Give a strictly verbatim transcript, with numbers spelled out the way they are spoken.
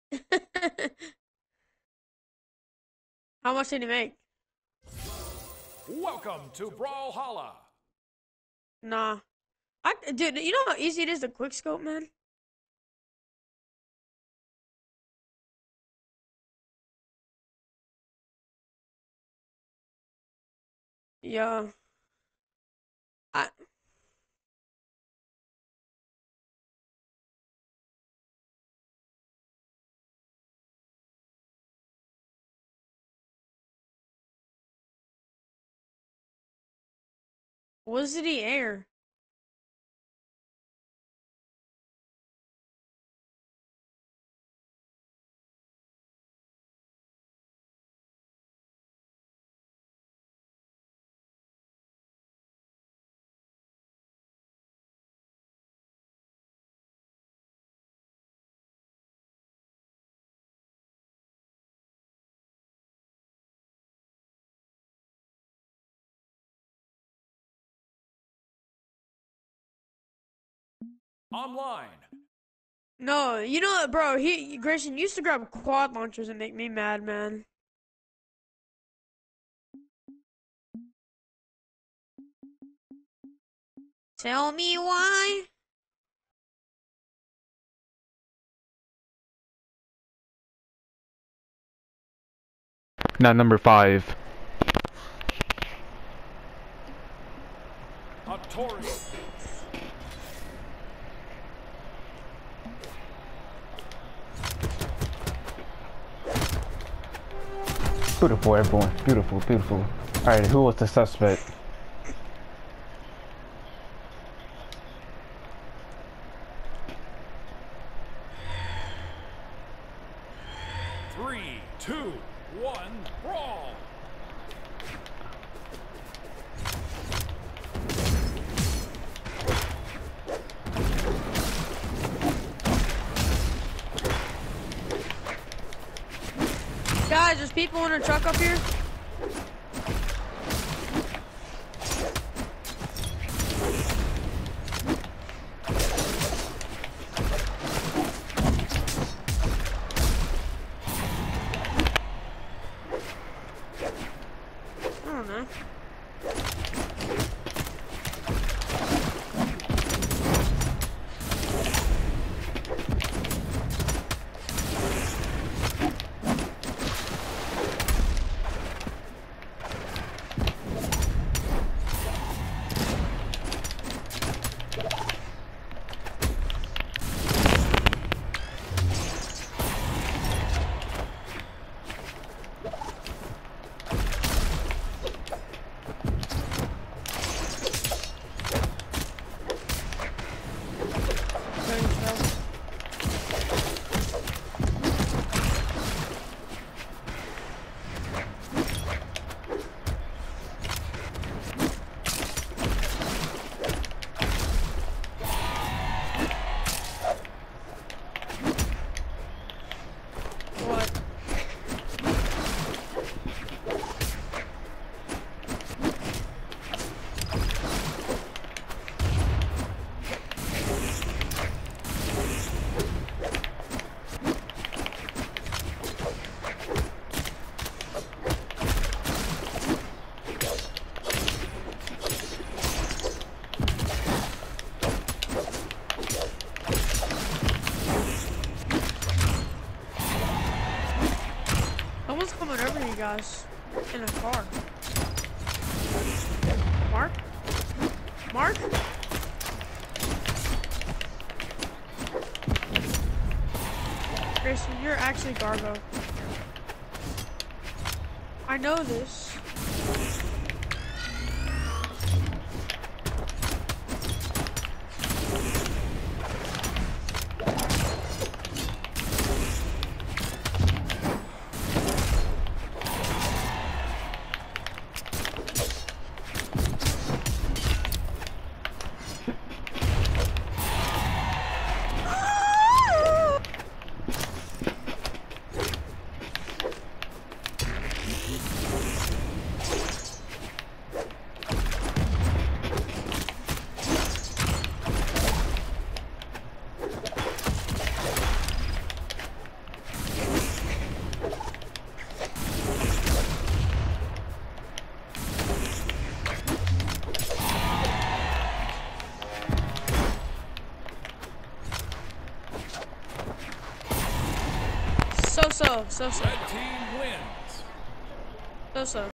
How much did he make? Welcome to Brawlhalla. Nah. I, dude, you know how easy it is to quick scope, man? Yeah. I what did he air? Online. No, you know what, bro? He Grayson used to grab quad launchers and make me mad, man. Tell me why. Not number five. Artorias. Beautiful, everyone. Beautiful, beautiful. Alright, who was the suspect? Three, two, one, brawl. Guys, there's people in a truck up here. I don't know. What? Someone's coming over you guys in a car. Mark? Mark? Grayson, you're actually Garbo. I know this. So so so so Red team wins. so so.